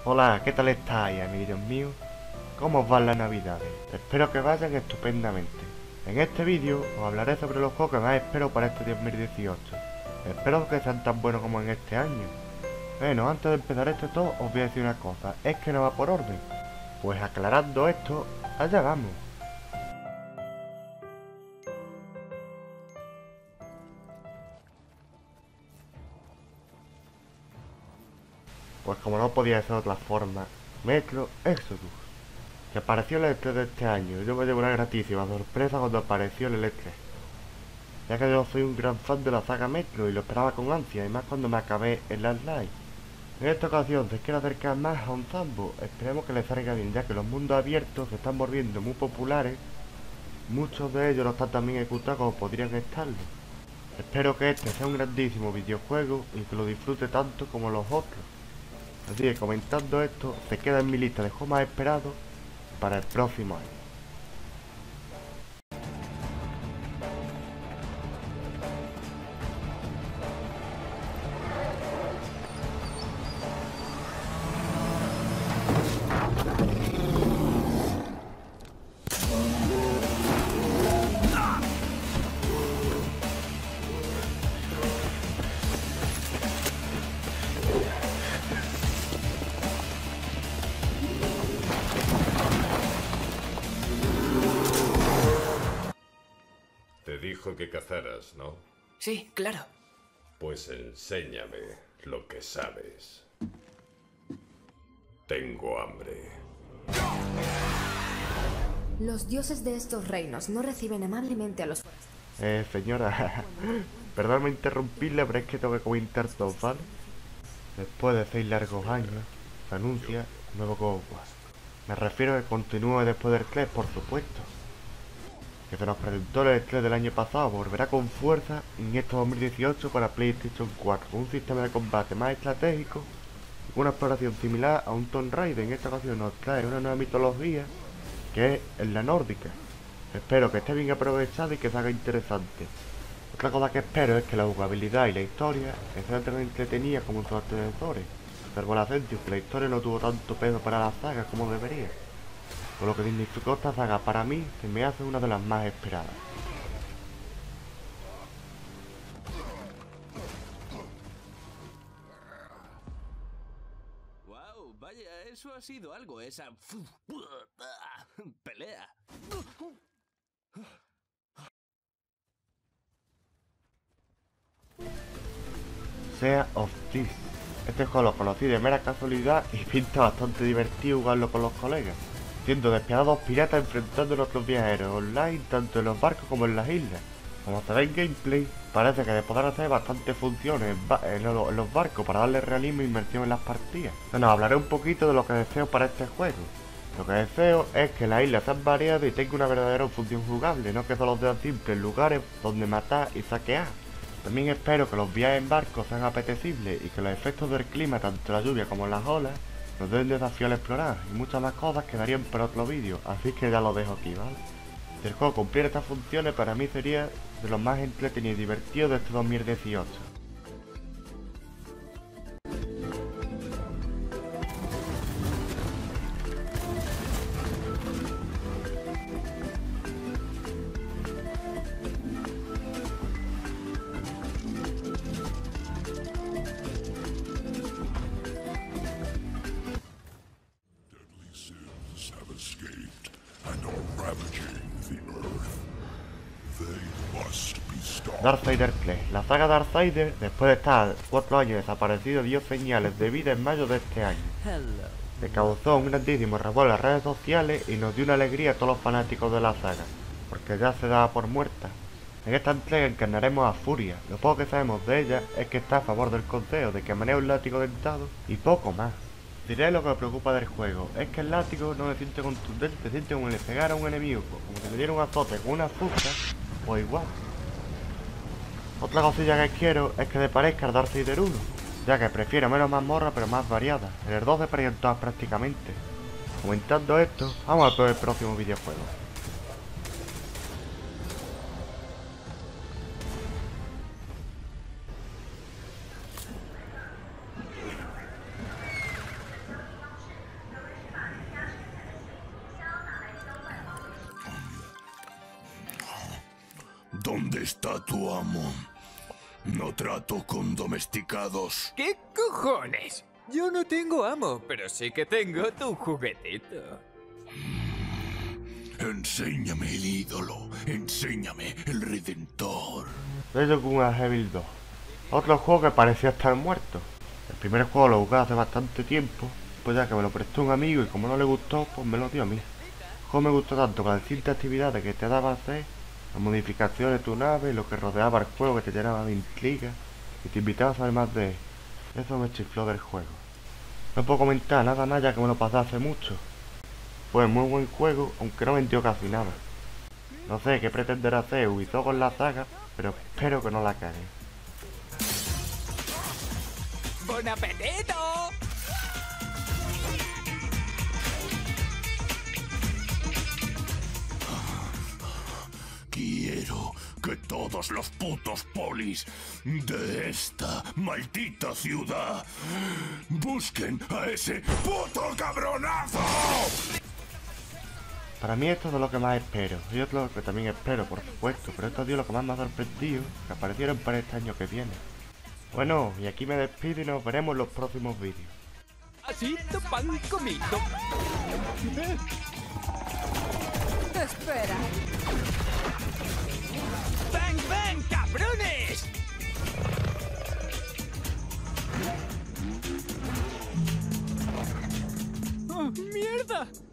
Hola, ¿qué tal estáis, amigos míos? ¿Cómo os van las navidades? Espero que vayan estupendamente. En este vídeo os hablaré sobre los juegos que más espero para este 2018. Espero que sean tan buenos como en este año. Bueno, antes de empezar este todo, os voy a decir una cosa, es que no va por orden. Pues aclarando esto, allá vamos. Pues como no podía ser de otra forma, Metro Exodus, que apareció en el E3 de este año. Yo me llevo una gratísima sorpresa cuando apareció en el E3, ya que yo soy un gran fan de la saga Metro y lo esperaba con ansia, y más cuando me acabé el Last Light. En esta ocasión se quiere acercar más a un Zambo, esperemos que le salga bien, ya que los mundos abiertos se están volviendo muy populares, muchos de ellos no están tan bien ejecutados como podrían estarlo. Espero que este sea un grandísimo videojuego y que lo disfrute tanto como los otros. Así que comentando esto, se queda en mi lista de juegos más esperados para el próximo año. Te dijo que cazaras, ¿no? Sí, claro. Pues enséñame lo que sabes. Tengo hambre. Los dioses de estos reinos no reciben amablemente a los forasteros. Señora, perdóname interrumpirle, pero es que tengo que comentar todo, ¿vale? Después de 6 largos años, se anuncia un nuevo God of War. Me refiero a que continúe después del 3, por supuesto. Que se nos presentó el 3 del año pasado, volverá con fuerza en este 2018 para PlayStation 4, con un sistema de combate más estratégico y una exploración similar a un Tomb Raider. En esta ocasión nos trae una nueva mitología, que es la nórdica. Espero que esté bien aprovechado y que se haga interesante. Otra cosa que espero es que la jugabilidad y la historia sean tan entretenidas como sus antecesores, salvo la Ascension, que la historia no tuvo tanto peso para la saga como debería. Por lo que significó esta saga para mí, se me hace una de las más esperadas. Wow, vaya, eso ha sido algo, esa pelea. Sea of Thieves. Este juego lo conocí de mera casualidad y pinta bastante divertido jugarlo con los colegas, siendo despiadados piratas enfrentando a otros viajeros online tanto en los barcos como en las islas. Como se ve en gameplay, parece que podrán hacer bastantes funciones en los barcos para darle realismo e inmersión en las partidas. Bueno, hablaré un poquito de lo que deseo para este juego. Lo que deseo es que las islas sean variadas y tenga una verdadera función jugable, no que solo sean simples lugares donde matar y saquear. También espero que los viajes en barco sean apetecibles y que los efectos del clima, tanto la lluvia como las olas, nos den desafío al explorar, y muchas más cosas quedarían para otro vídeo, así que ya lo dejo aquí, ¿vale? Si el juego cumpliera estas funciones, para mí sería de los más entretenidos y divertidos de este 2018. Deadly sins have escaped and are ravaging the earth. They must be stopped. Darksider 3. La saga Darksider, después de estar 4 años desaparecido, dio señales de vida en mayo de este año. Se causó un grandísimo revuelo en las redes sociales y nos dio una alegría a todos los fanáticos de la saga, porque ya se daba por muerta. En esta entrega encarnaremos a Furia. Lo poco que sabemos de ella es que está a favor del consejo, de que maneja un látigo dentado y poco más. Diré lo que me preocupa del juego, es que el látigo no se siente contundente, se siente como le pegara a un enemigo, como si le diera un azote con una fusta o igual. Otra cosilla que quiero es que le parezca el Darksider 1, ya que prefiero menos mazmorra pero más variada. En el 2 se parecen todas prácticamente. Comentando esto, vamos a ver el próximo videojuego. ¿Dónde está tu amo? No trato con domesticados. ¿Qué cojones? Yo no tengo amo, pero sí que tengo tu juguetito. Enséñame el ídolo. Enséñame el redentor. Shogun Evil 2. Otro juego que parecía estar muerto. El primer juego lo jugué hace bastante tiempo, pues ya que me lo prestó un amigo y como no le gustó, pues me lo dio a mí. El juego me gustó tanto con las distintas actividades que te daba a hacer, las modificaciones de tu nave, lo que rodeaba el juego que te llenaba de intriga y te invitaba a saber más de él. Eso me chifló del juego. No puedo comentar nada ya que me lo pasé hace mucho. Fue muy buen juego, aunque no vendió casi nada. No sé qué pretenderá hacer Ubisoft con la saga, pero espero que no la cague. ¡Buen apetito! Quiero que todos los putos polis de esta maldita ciudad busquen a ese puto cabronazo. Para mí esto es de lo que más espero, y es lo que también espero, por supuesto, pero esto ha sido lo que más me ha sorprendido, que aparecieron para este año que viene. Bueno, y aquí me despido y nos veremos en los próximos vídeos. Asito pan comido. Espera. ¡Bang, bang, cabrones! ¡Oh, mierda!